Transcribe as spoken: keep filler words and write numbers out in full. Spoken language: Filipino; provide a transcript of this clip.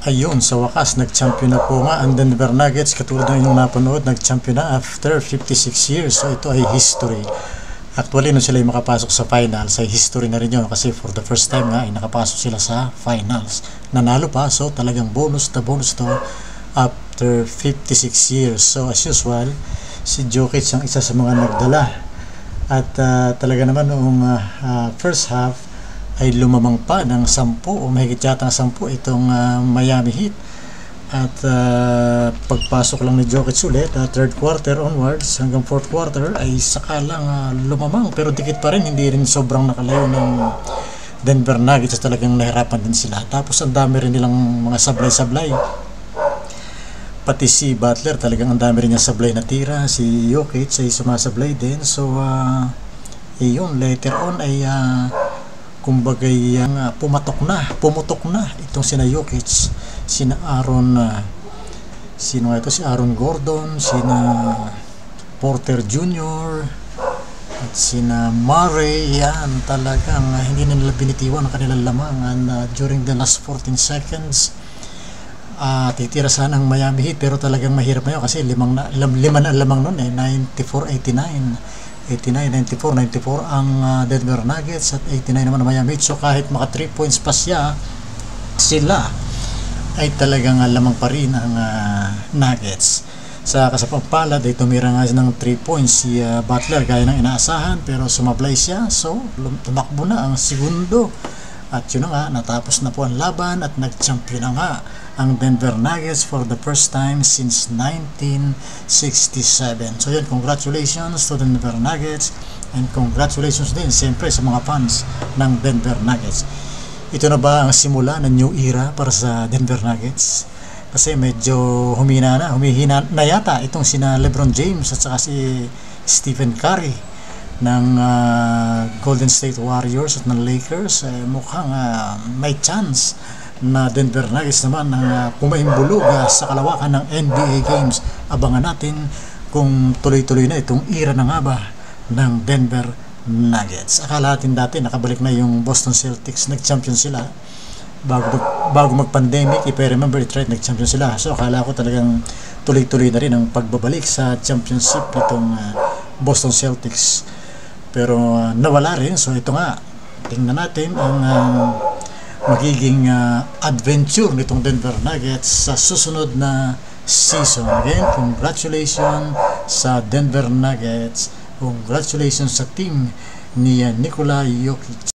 Ayun, sa wakas, nag-champion na po nga ang Denver Nuggets. Katulad ng inyong napanood, nag-champion na after fifty-six years. So ito ay history. Actually, nung sila ay makapasok sa finals, ay history na rin yun. Kasi for the first time nga, ay nakapasok sila sa finals. Nanalo pa, so talagang bonus na bonus to after fifty-six years. So as usual, si Jokic ang isa sa mga nagdala. At uh, talaga naman noong uh, uh, first half, ay lumamang pa ng sampu o mahigit yata ng sampu itong uh, Miami Heat. At uh, pagpasok lang ni Jokic ulit, uh, third quarter onwards hanggang fourth quarter ay saka lang uh, lumamang, pero dikit pa rin, hindi rin sobrang nakalayo ng Denver Nuggets. Talagang nahirapan din sila. Tapos ang dami rin nilang mga sablay-sablay, pati si Butler talagang ang dami rin niya sablay na tira. Si Jokic ay sumasablay din. So uh, yun, later on ay uh, kumbaga yung uh, pumatok na, pumutok na itong sina Jokic, sina Aaron, uh, sino ito, si Aaron Gordon, sina Porter Junior, at sina Murray. Yan talagang uh, hindi na nila binitiwan ang kanilang lamangan uh, during the last fourteen seconds. Uh, titira sana ang Miami Heat, pero talagang mahirap na yun kasi limang na, lim, lima na lamang nun eh, ninety-four eighty-nine. eighty-nine ninety-four ninety-four ang uh, Denver Nuggets at eighty-nine naman ang Miami Heat. So kahit maka three points pa siya, sila ay talagang uh, lamang pa rin ang uh, Nuggets. Sa kasapang palad ay tumira nga ng three points si uh, Butler gaya ng inaasahan, pero sumablay siya, so tumakbo na ang segundo. At yun na nga, natapos na po ang laban at nag-champion na nga ang Denver Nuggets for the first time since nineteen sixty-seven. So yun, congratulations to the Denver Nuggets, and congratulations din siyempre sa mga fans ng Denver Nuggets. Ito na ba ang simula ng new era para sa Denver Nuggets? Kasi medyo humina na, humihina na yata itong sina LeBron James at saka si Stephen Curry ng uh, Golden State Warriors at ng Lakers. Eh, mukhang uh, may chance na Denver Nuggets naman ng uh, pumahimbulog uh, sa kalawakan ng N B A games. Abangan natin kung tuloy-tuloy na itong era na nga ba ng Denver Nuggets. Akala natin dati nakabalik na yung Boston Celtics, nag-champion sila bago mag, bago mag-pandemic. If I remember it right, nag-champion sila. So akala ko talagang tuloy-tuloy na rin ang pagbabalik sa championship nitong uh, Boston Celtics, pero uh, nawala rin. So ito nga, tingnan natin ang uh, magiging uh, adventure nitong Denver Nuggets sa susunod na season. Again, congratulations sa Denver Nuggets, congratulations sa team ni uh, Nikola Jokic.